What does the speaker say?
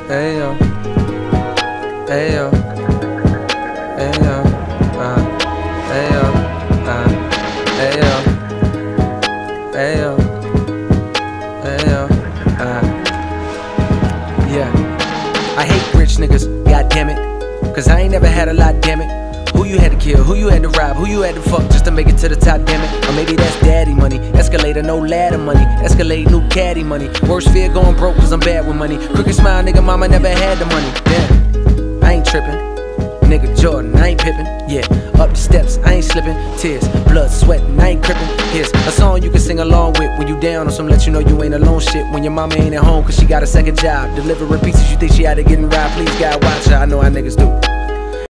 Ayo, ayo, ayo, ayo, ayo, ayo, ayo, yeah. I hate rich niggas, god damn it, cause I ain't never had a lot, damn it. Who you had to kill, who you had to rob, who you had to fuck just to make it to the top, damn it. Or maybe that's daddy money, escalator, no ladder money, escalate, new caddy money. Worst fear going broke cause I'm bad with money. Crooked smile, nigga, mama never had the money. Damn, I ain't tripping, nigga Jordan, I ain't pippin'. Yeah, up the steps, I ain't slipping. Tears, blood, sweatin', I ain't crippin'. Here's a song you can sing along with when you down on some let you know you ain't alone shit. When your mama ain't at home cause she got a second job, delivering pieces you think she out of getting robbed. Please God watch her, I know how niggas do.